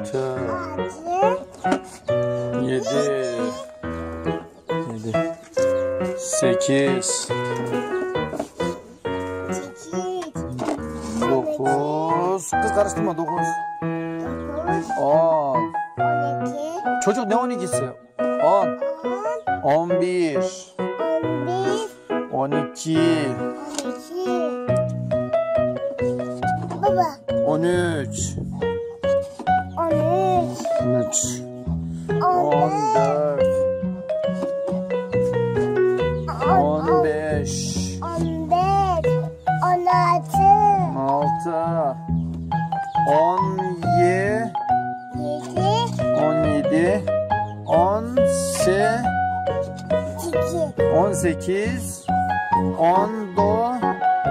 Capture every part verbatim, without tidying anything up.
Altı. Yedi. Yedi. Sekiz. Dokuz. Kız karıştırma, dokuz. On. Çocuk ne on ikisi? On. On bir. On iki. Baba. On üç. On üç. On üç. On dört. On beş. On beş. On altı. Altı. On yedi. Yedi. On yedi. On sekiz. On sekiz. On dokuz.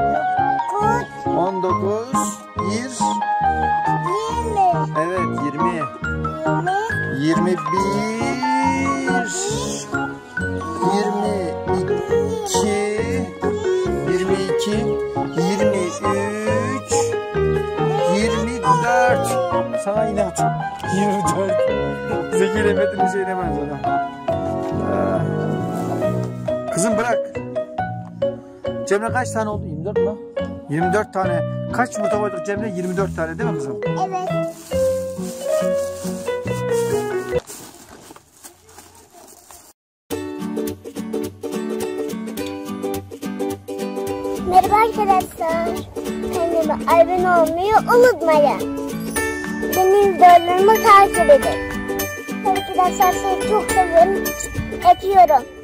On dokuz. Bir. Yirmi. Evet, yirmi. Yirmi. Yirmi bir. Yirmi iki. Yirmi iki. Yirmi üç. Yirmi dört. Sana inat. Yirmi dört. Zeki Mehmet'in bir şeyine benzer. Kızım bırak. Cemre kaç tane oldu? yirmi dört mu? yirmi dört tane. Kaç yumurta koyduk Cemre? yirmi dört tane değil mi kızım? Evet. Merhaba arkadaşlar. Kanalıma abone olmayı unutmayın. Benim videolarımı takip edin. Arkadaşlar sizi çok seviyorum. Öpüyorum.